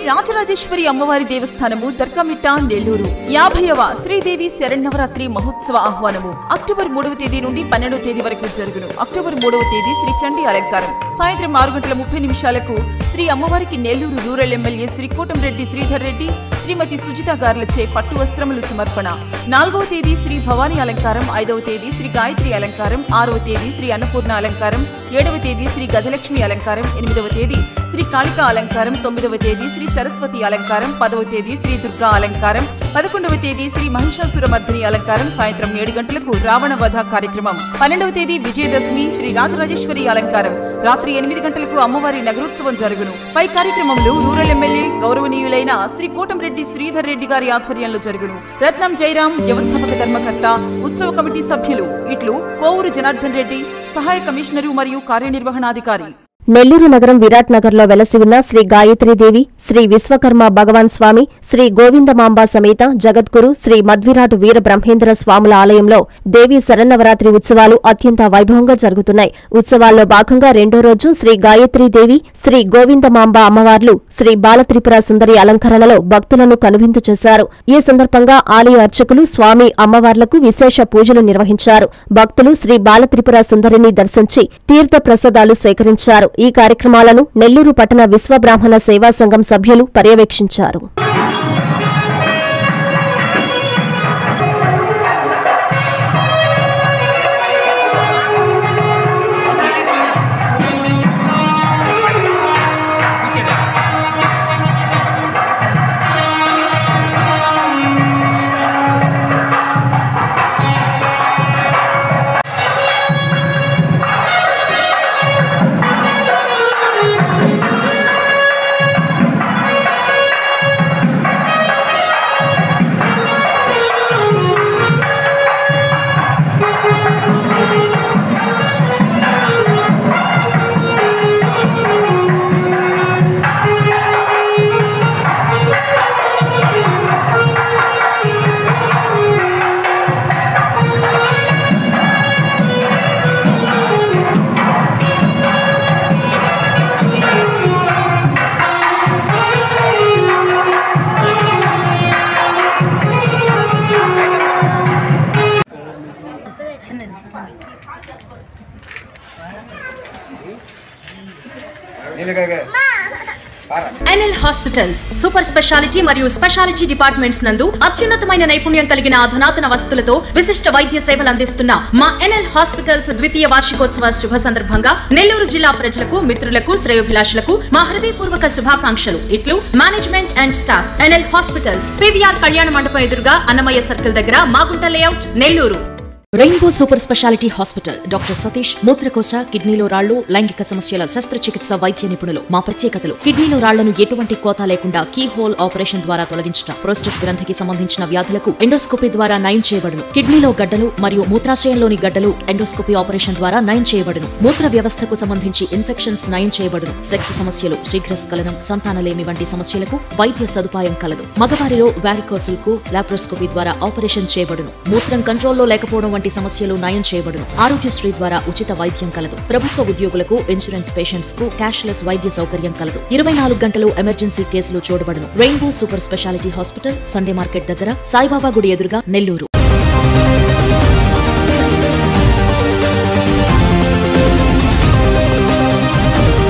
రాజరాజేశ్వరి అమ్మవారి దేవస్థానము దర్గామిట్ట నెల్లూరు 50వ శ్రీదేవి శరన్నవరాత్రి మహోత్సవ ఆహ్వానము అక్టోబర్ 3వ తేదీ నుండి 12వ తేదీ వరకు జరుగును. అక్టోబర్ 3వ తేదీ శ్రీ చండీ అలంకారం సాయంత్రం 6:30 శ్రీ అమ్మవారికి నెల్లూరు రూరల్ ఎమ్మెల్యే శ్రీ కోటంరెడ్డి శ్రీధర్ రెడ్డి శ్రీమతి సుజిత గార్లచే పట్టు వస్త్రములు సమర్పణ. 4వ తేదీ శ్రీ భవానీ అలంకారం 5వ తేదీ శ్రీ గాయత్రి అలంకారం 6వ తేదీ శ్రీ అన్నపూర్ణ అలంకారం 7వ తేదీ శ్రీ గజలక్ష్మి అలంకారం 8వ తేదీ శ్రీ కాళికా అలంకారం 9వ తేదీ శ్రీ సరస్వతి అలంకారం 10వ తేదీ శ్రీ దుర్గా అలంకారం 11వ తేదీ శ్రీ మహిషాసురమర్దిని అలంకారం సాయంత్రం 7 గంటలకు రావణ వధ కార్యక్రమం 12వ తేదీ విజయదశమి శ్రీ రాజరాజేశ్వరి అలంకారం రాత్రి 8 గంటలకు అమ్మవారి నగరోత్సవం జరుగును. పై కార్యక్రమంలో రూరల్ ఎమ్మెల్యే గౌరవనీయులైన శ్రీ కోటంరెడ్డి శ్రీధర్ రెడ్డి గారి ఆధ్వర్యంలో జరుగును. రత్నం జయరాం వ్యవస్థాపక ధర్మకర్త ఉత్సవ కమిటీ సభ్యులు ఇట్లు కోవూరు జనార్దన్ రెడ్డి సహాయ కమిషనరు మరియు కార్యనిర్వహణాధికారి. నెల్లూరు నగరం విరాట్ నగర్ లో వెలసి ఉన్న శ్రీ గాయత్రీదేవి శ్రీ విశ్వకర్మ భగవాన్ స్వామి శ్రీ గోవిందమాంబ సమేత జగద్గురు శ్రీ మధ్విరాట్ వీర బ్రహ్మేంద్ర స్వాముల ఆలయంలో దేవీ శరన్నవరాత్రి ఉత్సవాలు అత్యంత వైభవంగా జరుగుతున్నాయి. ఉత్సవాల్లో భాగంగా రెండో రోజు శ్రీ గాయత్రీదేవి శ్రీ గోవిందమాంబ అమ్మవార్లు శ్రీ బాలత్రిపుర సుందరి అలంకరణలో భక్తులను కనువిందు చేశారు. ఈ సందర్భంగా ఆలయ అర్చకులు స్వామి అమ్మవార్లకు విశేష పూజలు నిర్వహించారు. భక్తులు శ్రీ బాలత్రిపుర సుందరిని దర్శించి తీర్థ ప్రసాదాలు స్వీకరించారు. ఈ కార్యక్రమాలను నెల్లూరు పట్టణ విశ్వబ్రాహ్మణ సేవా సంఘం సభ్యులు పర్యవేక్షించారు. ఎన్ఎల్ హాస్పిటల్స్ సూపర్ స్పెషాలిటీ మరియు స్పెషాలిటీ డిపార్ట్మెంట్స్ నందు అత్యున్నతమైన నైపుణ్యం కలిగిన అధునాతన వసతులతో విశిష్ట వైద్య సేవలు అందిస్తున్న మా ఎన్ఎల్ హాస్పిటల్స్ ద్వితీయ వార్షికోత్సవ శుభ సందర్భంగా నెల్లూరు జిల్లా ప్రజలకు మిత్రులకు శ్రేయోభిలాషులకు మా హృదయపూర్వక శుభాకాంక్షలు. ఇట్లు management and staff. NL hospitals PVR కళ్యాణ మండపం ఎదురుగా అన్నమయ్య సర్కిల్ దగ్గర Magunta layout Nellore. Rainbow super speciality hospital doctor Satish మూత్రకోశ కిడ్నీలో రాళ్లు లైంగిక సమస్యల శస్త్రచికిత్స వైద్య నిపుణులు. మా ప్రత్యేకతలు కిడ్నీలో రాళ్లను ఎటువంటి కోత లేకుండా కీ హోల్ ఆపరేషన్ ద్వారా తొలగించడం, ప్రోస్టేట్ గ్రంథికి సంబంధించిన వ్యాధులకు ఎండోస్కోపీ ద్వారా నయం చేయబడును. కిడ్నీలో గడ్డలు మరియు మూత్రాశయంలోని గడ్డలు ఎండోస్కోపీ ఆపరేషన్ ద్వారా నయం చేయబడును. మూత్ర వ్యవస్థకు సంబంధించి ఇన్ఫెక్షన్స్ నయం చేయబడును. సెక్స్ సమస్యలు, శీఘ్రస్ఖలనం, సంతానలేమి వంటి సమస్యలకు వైద్య సదుపాయం కలదు. మగవారిలో వారికోసిల్ కు లాప్రోస్కోపీ ద్వారా ఆపరేషన్ చేయబడును. మూత్రం కంట్రోల్లో లేకపోవడం వంటి సమస్యలు నయం చేయబడును. ఆరోగ్యశ్రీ ద్వారా ఉచిత వైద్యం కలదు. ప్రభుత్వ ఉద్యోగులకు, ఇన్సూరెన్స్ పేషెంట్స్ కు క్యాష్లెస్ వైద్య సౌకర్యం కలదు. 24 గంటలు ఎమర్జెన్సీ కేసులు చూడబడును. Rainbow super speciality hospital, Sunday market దగ్గర, సాయిబాబా గుడి ఎదురుగా, నెల్లూరు.